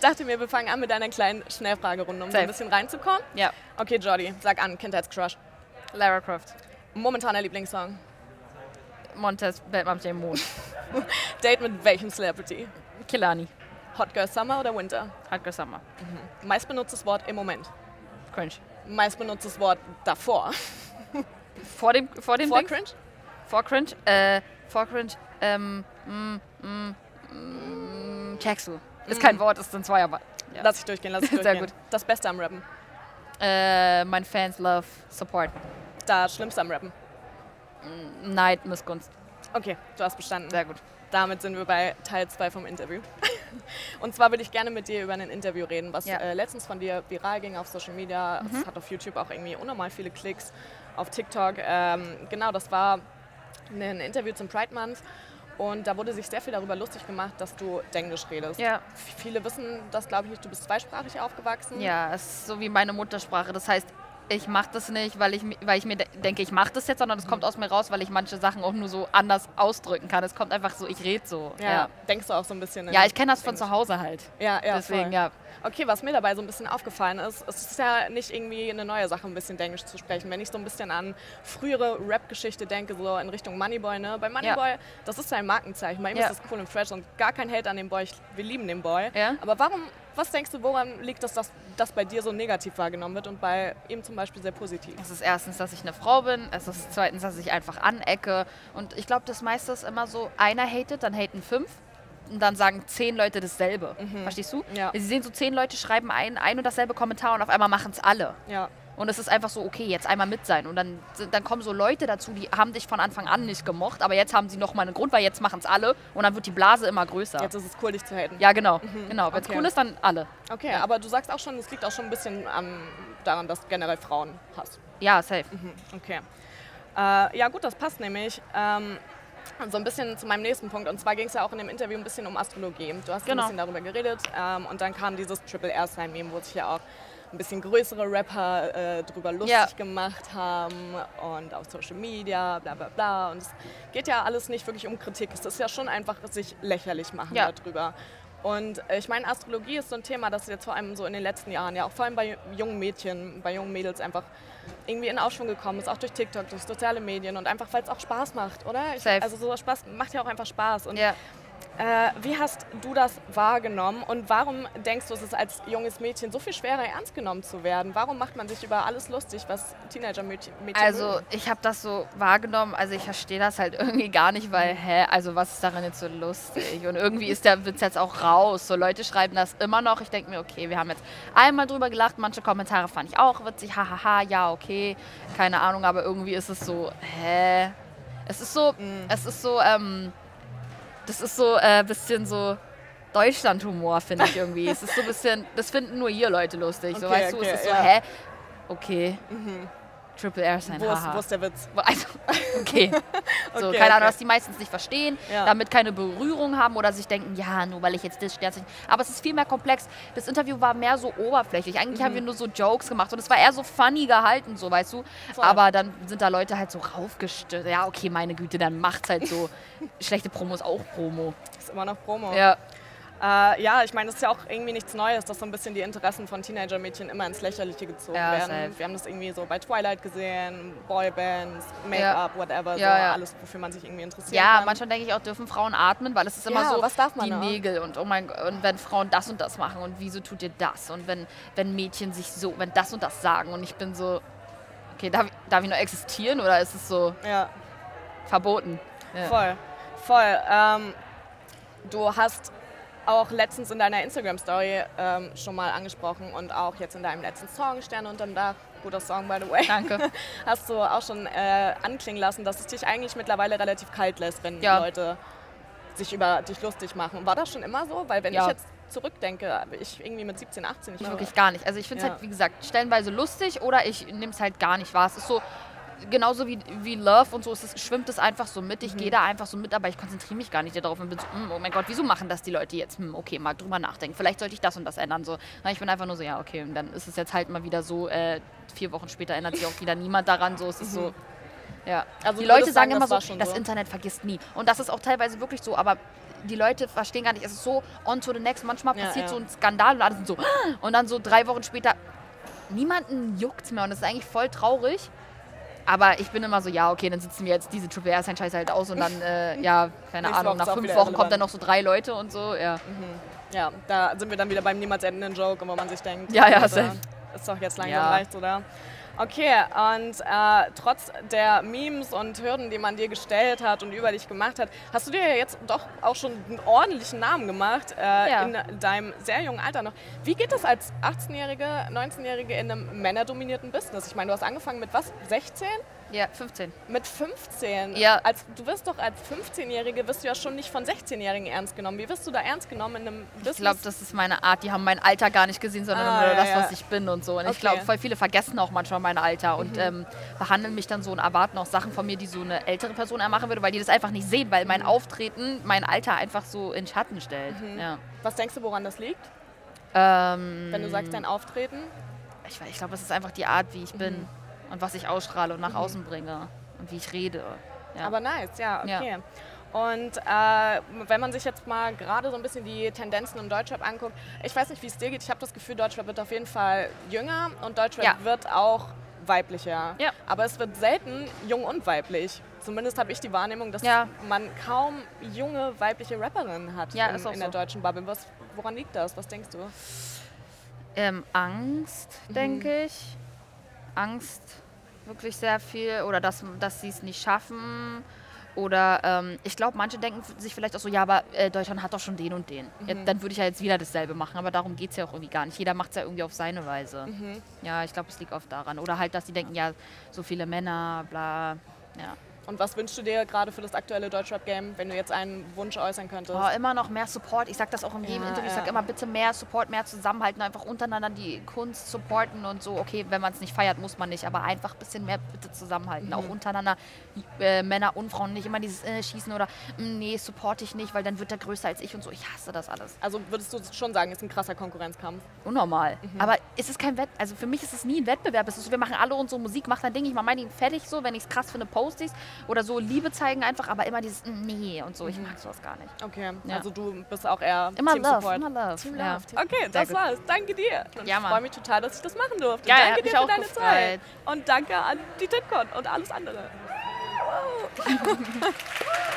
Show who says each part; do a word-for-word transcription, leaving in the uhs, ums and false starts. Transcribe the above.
Speaker 1: dachte mir, wir fangen an mit einer kleinen Schnellfragerunde, um Safe. so ein bisschen reinzukommen.
Speaker 2: Ja.
Speaker 1: Okay, Jordi, sag an, Kindheitscrush.
Speaker 2: Lara Croft.
Speaker 1: Momentaner Lieblingssong.
Speaker 2: Montez, Batman James Moon.
Speaker 1: Date mit welchem Celebrity?
Speaker 2: Kilani.
Speaker 1: Hot Girl Summer oder Winter?
Speaker 2: Hot Girl Summer.
Speaker 1: Mhm. Meistbenutztes Wort im Moment?
Speaker 2: Cringe.
Speaker 1: Meistbenutztes Wort davor?
Speaker 2: Vor dem, vor dem
Speaker 1: Vor
Speaker 2: Dings?
Speaker 1: Cringe?
Speaker 2: Vor Cringe? Äh, vor Cringe, ähm, mm, mm, mm, checkst du. Ist kein Wort, ist ein zwei, aber... Ja.
Speaker 1: Lass ich durchgehen, lass ich durchgehen.
Speaker 2: Sehr gut.
Speaker 1: Das Beste am Rappen?
Speaker 2: Äh, mein Fans love Support.
Speaker 1: Das Schlimmste am Rappen?
Speaker 2: Neid, Missgunst.
Speaker 1: Okay, du hast bestanden.
Speaker 2: Sehr gut.
Speaker 1: Damit sind wir bei Teil zwei vom Interview. Und zwar würde ich gerne mit dir über ein Interview reden, was
Speaker 2: Ja.
Speaker 1: äh, letztens von dir viral ging auf Social Media.
Speaker 2: Mhm.
Speaker 1: Es hat auf YouTube auch irgendwie unnormal viele Klicks, auf TikTok. Ähm, genau, das war ein Interview zum Pride Month. Und da wurde sich sehr viel darüber lustig gemacht, dass du Denglisch redest.
Speaker 2: Ja.
Speaker 1: Viele wissen das, glaube ich, nicht. Du bist zweisprachig aufgewachsen.
Speaker 2: Ja, es ist so wie meine Muttersprache. Das heißt, ich mache das nicht, weil ich, mi- weil ich mir de denke, ich mache das jetzt, sondern es kommt aus mir raus, weil ich manche Sachen auch nur so anders ausdrücken kann. Es kommt einfach so, ich rede so.
Speaker 1: Ja,
Speaker 2: Ja,
Speaker 1: denkst du auch so ein bisschen in
Speaker 2: ja ich kenne das von
Speaker 1: Englisch?
Speaker 2: zu Hause halt.
Speaker 1: Ja, ja,
Speaker 2: Deswegen,
Speaker 1: voll.
Speaker 2: ja.
Speaker 1: Okay, was mir dabei so ein bisschen aufgefallen ist, es ist ja nicht irgendwie eine neue Sache, ein bisschen Englisch zu sprechen. Wenn ich so ein bisschen an frühere Rap-Geschichte denke, so in Richtung Moneyboy, ne? Bei Moneyboy, ja. das ist sein Markenzeichen. Bei ihm
Speaker 2: Ja.
Speaker 1: ist das cool und fresh und gar kein Hate an dem Boy. Ich, wir lieben den Boy.
Speaker 2: Ja.
Speaker 1: Aber warum, was denkst du, woran liegt es, dass das bei dir so negativ wahrgenommen wird und bei ihm zum Beispiel sehr positiv?
Speaker 2: Es ist erstens, dass ich eine Frau bin. Es ist zweitens, dass ich einfach anecke. Und ich glaube, das meiste ist immer so, einer hatet, dann haten fünf. Und dann sagen zehn Leute dasselbe.
Speaker 1: Mhm.
Speaker 2: Verstehst du?
Speaker 1: Ja.
Speaker 2: Sie sehen so zehn Leute schreiben ein, ein und dasselbe Kommentar und auf einmal machen es alle.
Speaker 1: Ja.
Speaker 2: Und es ist einfach so, okay, jetzt einmal mit sein. Und dann, sind- dann kommen so Leute dazu, die haben dich von Anfang an nicht gemocht, aber jetzt haben sie nochmal einen Grund, weil jetzt machen es alle und dann wird die Blase immer größer.
Speaker 1: Jetzt ist es cool, dich zu haten.
Speaker 2: Ja, genau. genau. Wenn es
Speaker 1: Okay.
Speaker 2: cool ist, dann alle.
Speaker 1: Okay, aber du sagst auch schon, es liegt auch schon ein bisschen an, daran, dass du generell Frauen hast.
Speaker 2: Ja, safe.
Speaker 1: Mhm, okay. Äh, ja gut, das passt nämlich. Ähm, so ein bisschen zu meinem nächsten Punkt. Und zwar ging es ja auch in dem Interview ein bisschen um Astrologie. Du hast
Speaker 2: Genau.
Speaker 1: ein bisschen darüber geredet. Ähm, und dann kam dieses Triple R Sign Meme, wo sich ja auch ein bisschen größere Rapper äh, drüber lustig
Speaker 2: Ja.
Speaker 1: gemacht haben und auf Social Media, bla bla bla. Und es geht ja alles nicht wirklich um Kritik. Es ist ja schon einfach sich lächerlich machen
Speaker 2: Ja.
Speaker 1: darüber. Und äh, ich meine, Astrologie ist so ein Thema, das jetzt vor allem so in den letzten Jahren, ja auch vor allem bei jungen Mädchen, bei jungen Mädels einfach irgendwie in Aufschwung gekommen ist, auch durch TikTok, durch soziale Medien und einfach, weil es auch Spaß macht, oder? Ich,
Speaker 2: Safe.
Speaker 1: also so Spaß macht ja auch einfach Spaß. Und
Speaker 2: Ja.
Speaker 1: äh, wie hast du das wahrgenommen und warum denkst du, es ist als junges Mädchen so viel schwerer, ernst genommen zu werden? Warum macht man sich über alles lustig, was Teenager-Mädchen Mädchen
Speaker 2: Also
Speaker 1: mögen?
Speaker 2: ich habe das so wahrgenommen, also ich verstehe das halt irgendwie gar nicht, weil, hä, also was ist daran jetzt so lustig? Und irgendwie ist der Witz jetzt auch raus. So Leute schreiben das immer noch. Ich denke mir, okay, wir haben jetzt einmal drüber gelacht, manche Kommentare fand ich auch witzig, hahaha, ja, okay, keine Ahnung, aber irgendwie ist es so, hä? Es ist so, es ist so, ähm, das ist so ein äh, bisschen so Deutschland-Humor, finde ich irgendwie. Es ist so ein bisschen, das finden nur hier Leute lustig. So,
Speaker 1: Okay,
Speaker 2: weißt du,
Speaker 1: okay,
Speaker 2: es ist so,
Speaker 1: ja.
Speaker 2: hä? Okay. Triple R sein,
Speaker 1: Wo ist,
Speaker 2: haha.
Speaker 1: wo ist der Witz?
Speaker 2: Also, okay. So,
Speaker 1: Okay,
Speaker 2: keine Ahnung,
Speaker 1: okay.
Speaker 2: was die meistens nicht verstehen,
Speaker 1: Ja.
Speaker 2: damit keine Berührung haben oder sich denken, ja, nur weil ich jetzt das Sternzeichen. Aber es ist viel mehr komplex. Das Interview war mehr so oberflächlich. Eigentlich haben wir nur so Jokes gemacht und es war eher so funny gehalten, so, weißt du.
Speaker 1: Voll.
Speaker 2: Aber dann sind da Leute halt so raufgestürzt. Ja, okay, meine Güte, dann macht's halt so. Schlechte Promo ist auch Promo.
Speaker 1: Ist immer noch Promo.
Speaker 2: Ja.
Speaker 1: Äh, ja, ich meine, das ist ja auch irgendwie nichts Neues, dass so ein bisschen die Interessen von Teenager-Mädchen immer ins Lächerliche gezogen
Speaker 2: Ja,
Speaker 1: werden.
Speaker 2: safe.
Speaker 1: Wir haben das irgendwie so bei Twilight gesehen, Boybands, Make-up, whatever, so
Speaker 2: Ja, ja.
Speaker 1: alles, wofür man sich irgendwie interessiert.
Speaker 2: Ja,
Speaker 1: kann.
Speaker 2: manchmal denke ich auch, dürfen Frauen atmen, weil es ist immer
Speaker 1: Ja,
Speaker 2: so,
Speaker 1: was darf man
Speaker 2: die
Speaker 1: auch?
Speaker 2: Nägel und oh mein Gott, und wenn Frauen das und das machen und wieso tut ihr das? Und wenn, wenn Mädchen sich so, wenn das und das sagen und ich bin so, okay, darf, ich- darf ich noch existieren oder ist es so
Speaker 1: Ja,
Speaker 2: verboten? Ja.
Speaker 1: voll, voll. Ähm, du hast auch letztens in deiner Instagram-Story ähm, schon mal angesprochen und auch jetzt in deinem letzten Song, Sterne unterm Dach, guter Song, by the way,
Speaker 2: Danke.
Speaker 1: hast du auch schon äh, anklingen lassen, dass es dich eigentlich mittlerweile relativ kalt lässt, wenn
Speaker 2: Ja.
Speaker 1: Leute sich über dich lustig machen. War das schon immer so? Weil wenn
Speaker 2: Ja.
Speaker 1: ich jetzt zurückdenke, ich irgendwie mit siebzehn, achtzehn, ich
Speaker 2: Ich
Speaker 1: war
Speaker 2: wirklich gar nicht. Also ich finde es
Speaker 1: Ja.
Speaker 2: halt, wie gesagt, stellenweise lustig oder ich nehme es halt gar nicht wahr. Es ist so, genauso wie, wie Love und so, es ist, schwimmt es einfach so mit. Ich
Speaker 1: Mhm.
Speaker 2: gehe da einfach so mit, aber ich konzentriere mich gar nicht darauf und bin so, hm, oh mein Gott, wieso machen das die Leute jetzt? Hm, okay, mal drüber nachdenken. Vielleicht sollte ich das und das ändern. So. Na, ich bin einfach nur so, ja, okay. Und dann ist es jetzt halt mal wieder so, äh, vier Wochen später ändert sich auch wieder niemand daran. So, es ist so, ja.
Speaker 1: Also
Speaker 2: Die
Speaker 1: du
Speaker 2: Leute
Speaker 1: würdest
Speaker 2: sagen
Speaker 1: sagen,
Speaker 2: immer
Speaker 1: das
Speaker 2: so,
Speaker 1: war schon
Speaker 2: das
Speaker 1: so?
Speaker 2: Internet vergisst nie. Und das ist auch teilweise wirklich so, aber die Leute verstehen gar nicht, es ist so on to the next. Manchmal
Speaker 1: Ja,
Speaker 2: passiert
Speaker 1: ja.
Speaker 2: so ein Skandal und alle sind so, und dann so drei Wochen später, niemanden juckt's mehr und das ist eigentlich voll traurig. Aber ich bin immer so, ja, okay, dann sitzen wir jetzt diese Triple R sein Scheiß halt aus und dann, äh, ja, keine
Speaker 1: Nächste
Speaker 2: Ahnung,
Speaker 1: Woche ist
Speaker 2: nach
Speaker 1: auch
Speaker 2: fünf
Speaker 1: wieder
Speaker 2: Wochen kommt
Speaker 1: irrelevant.
Speaker 2: dann noch so drei Leute und so, ja.
Speaker 1: Ja, da sind wir dann wieder beim niemals endenden Joke, wo man sich denkt,
Speaker 2: Ja, ja,
Speaker 1: Alter,
Speaker 2: safe.
Speaker 1: ist doch jetzt langsam
Speaker 2: Ja.
Speaker 1: reicht, oder? Okay, und äh, trotz der Memes und Hürden, die man dir gestellt hat und über dich gemacht hat, hast du dir ja jetzt doch auch schon einen ordentlichen Namen gemacht, äh,
Speaker 2: Ja.
Speaker 1: in deinem sehr jungen Alter noch. Wie geht das als achtzehnjährige, neunzehnjährige in einem männerdominierten Business? Ich meine, du hast angefangen mit was? sechzehn?
Speaker 2: Ja, fünfzehn.
Speaker 1: Mit fünfzehn?
Speaker 2: Ja.
Speaker 1: Als, du wirst doch als fünfzehnjährige, wirst du ja schon nicht von sechzehnjährigen ernst genommen. Wie wirst du da ernst genommen in einem Business?
Speaker 2: Ich glaube, das ist meine Art. Die haben mein Alter gar nicht gesehen, sondern
Speaker 1: Ah,
Speaker 2: nur
Speaker 1: ja,
Speaker 2: das,
Speaker 1: ja.
Speaker 2: was ich bin und so. Und ich
Speaker 1: Okay.
Speaker 2: glaube, voll viele vergessen auch manchmal mein Alter und ähm, behandeln mich dann so und erwarten auch Sachen von mir, die so eine ältere Person ermachen würde, weil die das einfach nicht sehen, weil mein Auftreten mein Alter einfach so in Schatten stellt. Ja.
Speaker 1: Was denkst du, woran das liegt?
Speaker 2: Ähm,
Speaker 1: Wenn du sagst, dein Auftreten?
Speaker 2: ich, ich glaube, es ist einfach die Art, wie ich bin und was ich ausstrahle und nach außen bringe und wie ich rede. Ja.
Speaker 1: Aber nice, ja,
Speaker 2: Ja.
Speaker 1: okay. Und äh, wenn man sich jetzt mal gerade so ein bisschen die Tendenzen im Deutschrap anguckt, ich weiß nicht, wie es dir geht, ich habe das Gefühl, Deutschrap wird auf jeden Fall jünger und Deutschrap
Speaker 2: Ja.
Speaker 1: wird auch weiblicher.
Speaker 2: Ja.
Speaker 1: Aber es wird selten jung und weiblich. Zumindest habe ich die Wahrnehmung, dass
Speaker 2: Ja.
Speaker 1: man kaum junge weibliche Rapperinnen hat
Speaker 2: Ja,
Speaker 1: in,
Speaker 2: ist auch
Speaker 1: in der
Speaker 2: so.
Speaker 1: deutschen Bubble. Was, woran liegt das? Was denkst du?
Speaker 2: Ähm, Angst, denke ich. Angst, wirklich sehr viel. Oder dass, dass sie es nicht schaffen. Oder ähm, ich glaube, manche denken sich vielleicht auch so, ja, aber äh, Deutschland hat doch schon den und den. Ja, dann würde ich ja jetzt wieder dasselbe machen. Aber darum geht es ja auch irgendwie gar nicht. Jeder macht es ja irgendwie auf seine Weise. Ja, ich glaube, es liegt oft daran. Oder halt, dass sie denken, ja, so viele Männer, bla. Ja.
Speaker 1: Und was wünschst du dir gerade für das aktuelle Deutschrap-Game, wenn du jetzt einen Wunsch äußern könntest?
Speaker 2: Oh, immer noch mehr Support. Ich sage das auch in jedem
Speaker 1: Ja,
Speaker 2: Interview. Ich
Speaker 1: ja.
Speaker 2: sage immer, bitte mehr Support, mehr zusammenhalten, einfach untereinander die Kunst supporten und so. Okay, wenn man es nicht feiert, muss man nicht, aber einfach ein bisschen mehr bitte zusammenhalten. Auch untereinander, äh, Männer und Frauen, nicht immer dieses äh, Schießen oder "Mm, nee, supporte ich nicht, weil dann wird er größer als ich und so. Ich hasse das alles.
Speaker 1: Also würdest du schon sagen, ist ein krasser Konkurrenzkampf?
Speaker 2: Unnormal. Aber es ist kein Wett, also für mich ist es nie ein Wettbewerb. Es ist so, wir machen alle unsere Musik, macht dein Ding, ich mach mein Ding fertig so, wenn ich es krass finde, poste ich's oder so Liebe zeigen einfach, aber immer dieses "Mm, nee und so. Ich mag sowas gar nicht.
Speaker 1: Okay,
Speaker 2: Ja.
Speaker 1: also du bist auch eher
Speaker 2: Immer
Speaker 1: Team
Speaker 2: Love,
Speaker 1: Support.
Speaker 2: immer Love.
Speaker 1: Team
Speaker 2: Ja.
Speaker 1: Love. Okay,
Speaker 2: Sehr
Speaker 1: das
Speaker 2: gut.
Speaker 1: war's. Danke dir. Und
Speaker 2: Ja,
Speaker 1: ich
Speaker 2: Mann.
Speaker 1: freue mich total, dass ich das machen durfte.
Speaker 2: Geil,
Speaker 1: danke
Speaker 2: hat
Speaker 1: dir
Speaker 2: mich
Speaker 1: für
Speaker 2: auch
Speaker 1: deine
Speaker 2: gefreut.
Speaker 1: Zeit. Und danke an die TitCon und alles andere. Wow.